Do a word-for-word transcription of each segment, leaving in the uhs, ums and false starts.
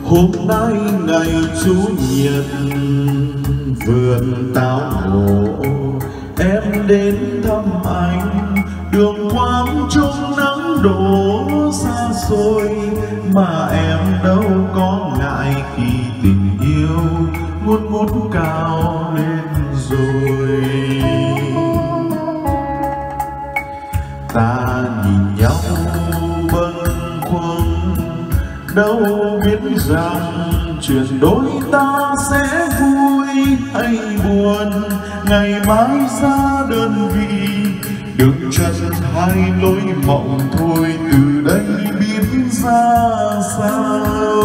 Hôm nay ngày chủ nhật vườn táo ngộ, em đến thăm anh. Đường quang trong nắng đổ xa xôi, mà em đâu có ngại khi tình yêu ngút ngút cao lên rồi. Ta nhìn nhau bâng khuâng, đâu biết rằng chuyện đôi ta sẽ vui hay buồn. Ngày mai ra đơn vị, đừng chân hai lối mộng thôi, từ đây biết ra sao.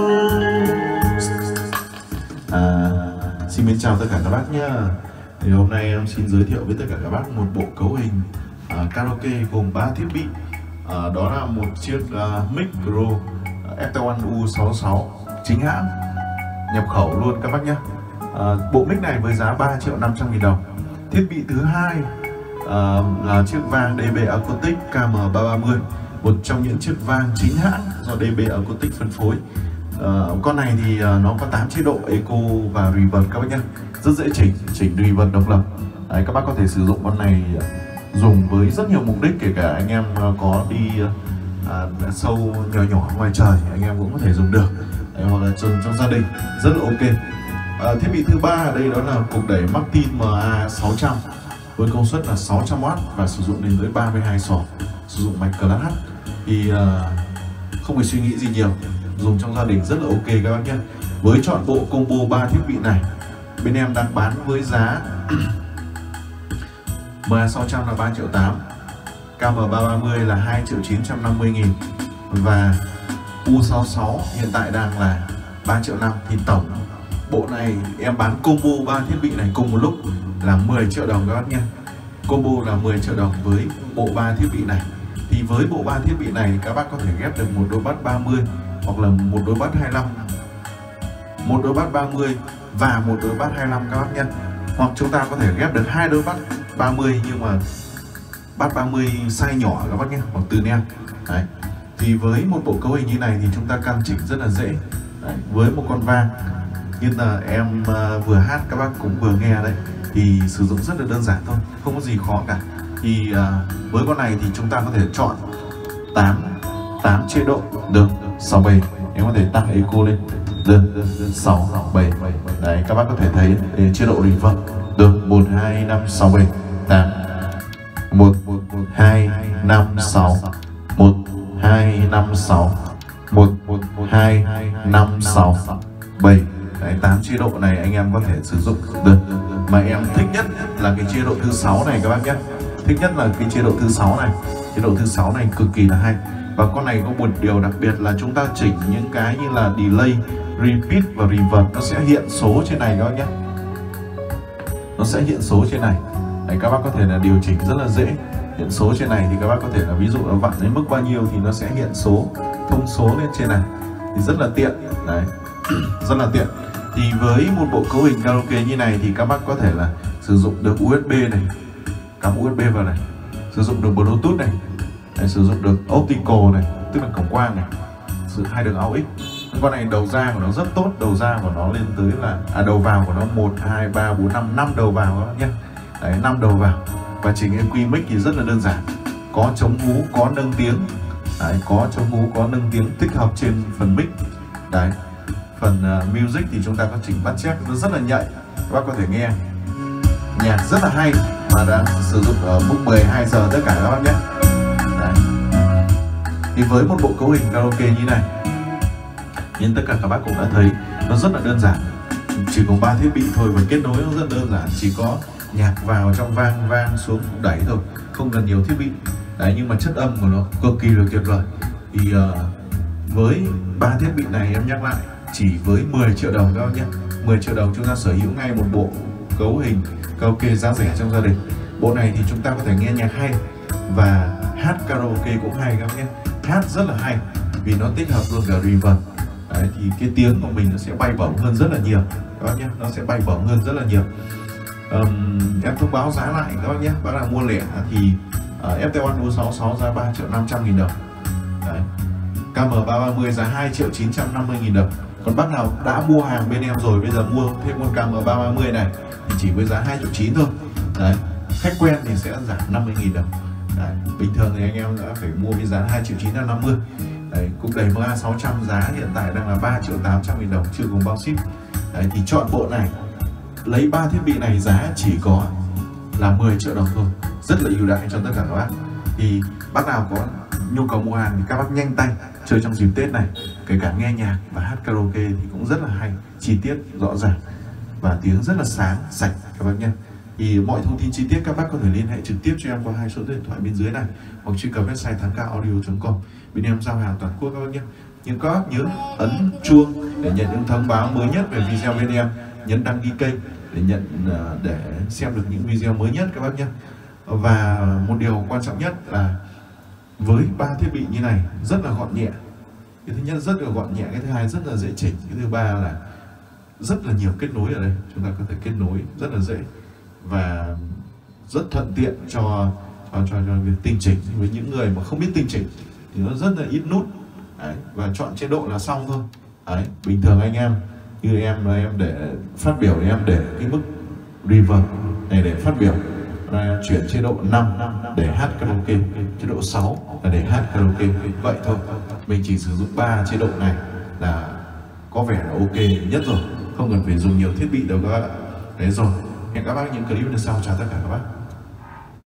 À, xin mến chào tất cả các bác nhé. Thì hôm nay em xin giới thiệu với tất cả các bác một bộ cấu hình à, karaoke gồm ba thiết bị. À, đó là một chiếc uh, mic Pro ép tê một U sáu sáu chính hãng nhập khẩu luôn các bác nhé. À, bộ mic này với giá ba triệu năm trăm nghìn đồng. Thiết bị thứ hai uh, là chiếc vang đê bê Acoustic K M ba ba mươi, một trong những chiếc vang chính hãng do đê bê Acoustic phân phối. Uh, con này thì uh, nó có tám chế độ eco và reverb các bác nhé, rất dễ chỉnh, chỉnh reverb độc lập. Đấy, các bác có thể sử dụng con này uh, dùng với rất nhiều mục đích, kể cả anh em uh, có đi uh, uh, show nhỏ nhỏ ngoài trời anh em cũng có thể dùng được. Đấy, hoặc là trong, trong gia đình rất là ok. Uh, thiết bị thứ ba ở đây đó là cục đẩy Martin M A sáu trăm với công suất là sáu trăm oát và sử dụng đến tới ba mươi hai sỏ, sử dụng mạch Class H. Thì uh, không phải suy nghĩ gì nhiều, dùng trong gia đình rất là ok các bác nhé. Với chọn bộ combo ba thiết bị này, bên em đang bán với giá M A sáu trăm là ba triệu tám, K M ba ba mươi là hai triệu chín trăm năm mươi nghìn và U sáu sáu hiện tại đang là ba triệu năm. Thì tổng bộ này em bán combo ba thiết bị này cùng một lúc là mười triệu đồng các bác nhé. Combo là mười triệu đồng với bộ ba thiết bị này. Thì với bộ ba thiết bị này các bác có thể ghép được một đôi bass ba mươi hoặc là một đôi bass hai mươi lăm, một đôi bass ba mươi và một đôi bass hai mươi lăm các bác nhé. Hoặc chúng ta có thể ghép được hai đôi bass ba mươi nhưng mà bass ba mươi size nhỏ các bác nhé, hoặc từ nem. Đấy. Thì với một bộ cấu hình như này thì chúng ta căn chỉnh rất là dễ. Đấy. Với một con vang như là em uh, vừa hát các bác cũng vừa nghe đấy, thì sử dụng rất là đơn giản thôi, không có gì khó cả. Thì uh, với con này thì chúng ta có thể chọn tám chế độ được, sáu bảy em có thể tăng eco lên được, sáu bảy. Đấy, các bác có thể thấy chế độ reverb được một hai năm sáu bảy tám, một hai năm sáu, một hai năm sáu, một hai năm sáu bảy. Đấy, tám chế độ này anh em có thể sử dụng được. Mà em thích nhất là cái chế độ thứ sáu này các bác nhé. Thích nhất là cái chế độ thứ sáu này. Chế độ thứ sáu này cực kỳ là hay. Và con này có một điều đặc biệt là chúng ta chỉnh những cái như là delay, repeat và reverb nó sẽ hiện số trên này các bác nhé. Nó sẽ hiện số trên này. Đấy, các bác có thể là điều chỉnh rất là dễ. Hiện số trên này thì các bác có thể là ví dụ nó vặn đến mức bao nhiêu thì nó sẽ hiện số, thông số lên trên này. Thì rất là tiện. Đấy. Rất là tiện. Thì với một bộ cấu hình karaoke như này thì các bác có thể là sử dụng được u ét bê này, cắm u ét bê vào này, sử dụng được Bluetooth này, này sử dụng được optical này, tức là cổng quang này, sử hai đường a u ích. Con này đầu ra của nó rất tốt, đầu ra của nó lên tới là à đầu vào của nó một hai ba bốn năm năm đầu vào các bác nhé. Đấy, năm đầu vào. Và chỉnh e quy mic thì rất là đơn giản, có chống hú, có nâng tiếng. Đấy, có chống hú, có nâng tiếng tích hợp trên phần mic. Đấy. Phần uh, music thì chúng ta có chỉnh bắt chép, nó rất là nhạy, các bác có thể nghe nhạc rất là hay mà đang sử dụng ở mức mười hai giờ tất cả các bác nhé. Đấy. Thì với một bộ cấu hình karaoke như này, nhưng tất cả các bác cũng đã thấy nó rất là đơn giản, chỉ có ba thiết bị thôi và kết nối nó rất đơn giản, chỉ có nhạc vào trong vang, vang xuống đẩy thôi, không cần nhiều thiết bị. Đấy, nhưng mà chất âm của nó cực kỳ là tuyệt vời. Thì uh, với ba thiết bị này em nhắc lại chỉ với mười triệu đồng các bác nhé. mười triệu đồng chúng ta sở hữu ngay một bộ cấu hình karaoke giá rẻ trong gia đình. Bộ này thì chúng ta có thể nghe nhạc hay và hát karaoke cũng hay các bác nhé. Hát rất là hay vì nó tích hợp luôn cả reverb. Đấy, thì cái tiếng của mình nó sẽ bay bổng hơn rất là nhiều các bác nhé, nó sẽ bay bổng hơn rất là nhiều. Um, em thông báo giá lại các bác nhé. Bác nào mua lẻ thì uh, ép tê một U sáu sáu giá ba triệu năm trăm nghìn đồng. Đấy. K K M ba ba mươi giá hai triệu chín trăm năm mươi nghìn đồng. Còn bác nào đã mua hàng bên em rồi, bây giờ mua thêm con K M ba ba mươi này thì chỉ với giá hai triệu chín thôi. Đấy, khách quen thì sẽ giảm năm mươi nghìn đồng. Đấy, bình thường thì anh em đã phải mua với giá hai triệu chín trăm năm mươi. Đấy, cục đẩy M A sáu trăm giá hiện tại đang là ba triệu tám trăm nghìn đồng, chưa gồm bao ship. Đấy, thì chọn bộ này, lấy ba thiết bị này giá chỉ có là mười triệu đồng thôi, rất là ưu đãi cho tất cả các bác. Thì bác nào có nhu cầu mua hàng thì các bác nhanh tay chơi trong dịp Tết này, kể cả nghe nhạc và hát karaoke thì cũng rất là hay, chi tiết rõ ràng và tiếng rất là sáng sạch các bác nhé. Thì mọi thông tin chi tiết các bác có thể liên hệ trực tiếp cho em qua hai số điện thoại bên dưới này, hoặc truy cập website thắng cao audio chấm com. Bên em giao hàng toàn quốc các bác nhé. Nhưng các bác nhớ ấn chuông để nhận những thông báo mới nhất về video bên em, nhấn đăng ký kênh để nhận để xem được những video mới nhất các bác nhé. Và một điều quan trọng nhất là với ba thiết bị như này rất là gọn nhẹ. Cái thứ nhất rất là gọn nhẹ, cái thứ hai rất là dễ chỉnh, cái thứ ba là rất là nhiều kết nối ở đây, chúng ta có thể kết nối rất là dễ và rất thuận tiện cho cho cho, cho việc tinh chỉnh. Với những người mà không biết tinh chỉnh thì nó rất là ít nút. Đấy, và chọn chế độ là xong thôi. Đấy, bình thường anh em như em là em để phát biểu thì em để cái mức reverb này để phát biểu, là chuyển chế độ năm để hát karaoke, chế độ sáu là để hát karaoke. Vậy thôi, mình chỉ sử dụng ba chế độ này là có vẻ là ok nhất rồi, không cần phải dùng nhiều thiết bị đâu các bạn. Đấy rồi, hẹn các bác những clip lần sau. Chào tất cả các bác.